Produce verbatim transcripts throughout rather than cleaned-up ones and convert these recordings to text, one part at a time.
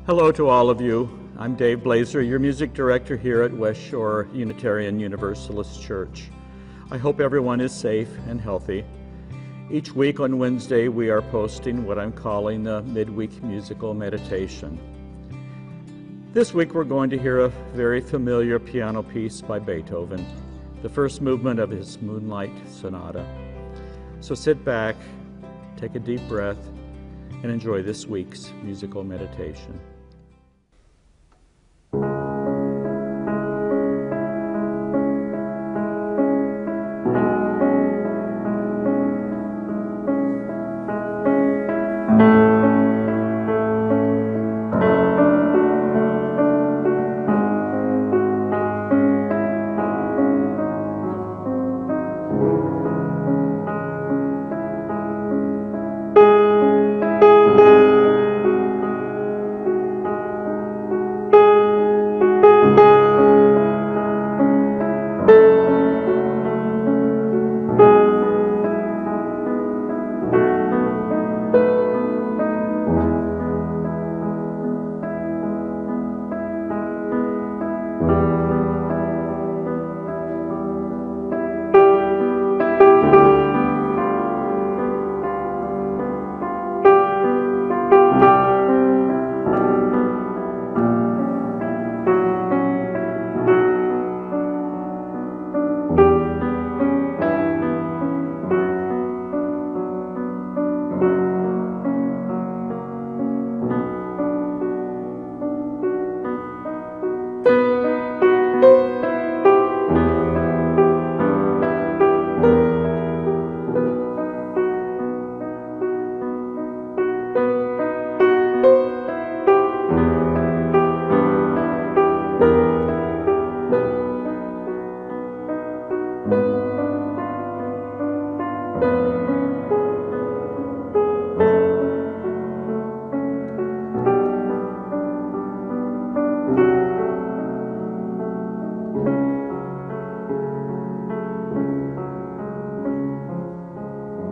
Hello to all of you. I'm Dave Blazer, your music director here at West Shore Unitarian Universalist Church. I hope everyone is safe and healthy. Each week on Wednesday, we are posting what I'm calling the Midweek Musical Meditation. This week, we're going to hear a very familiar piano piece by Beethoven, the first movement of his Moonlight Sonata. So sit back, take a deep breath, and enjoy this week's musical meditation.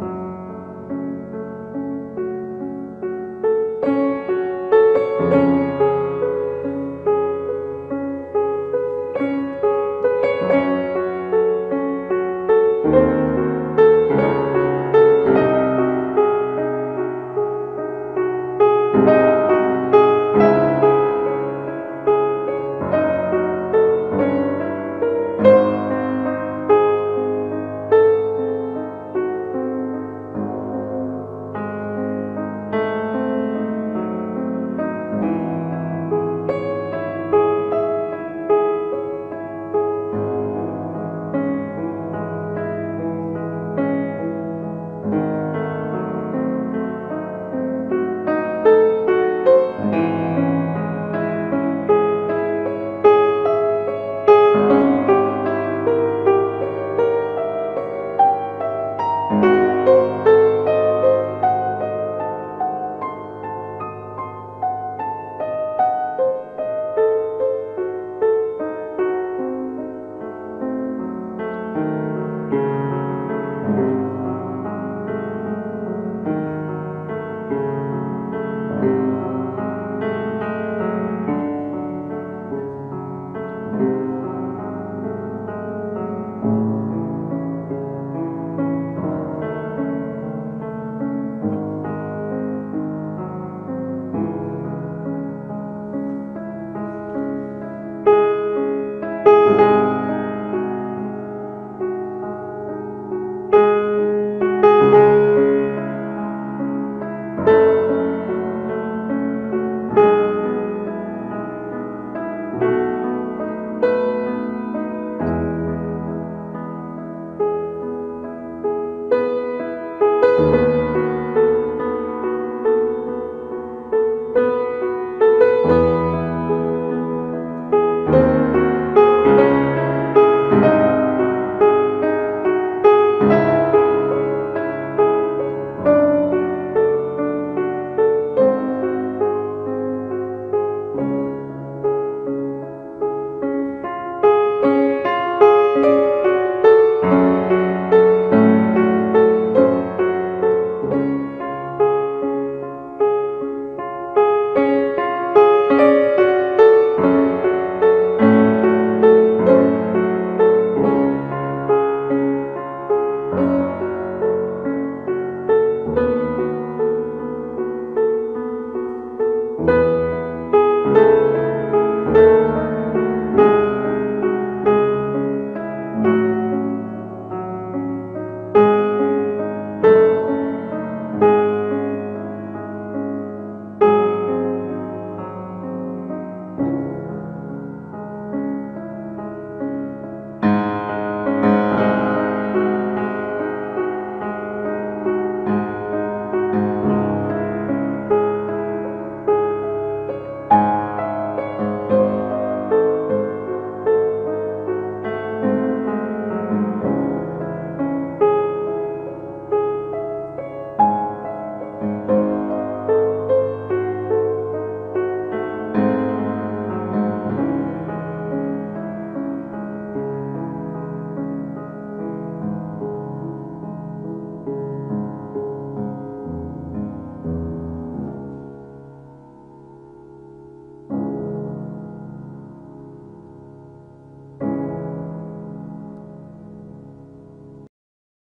Thank you.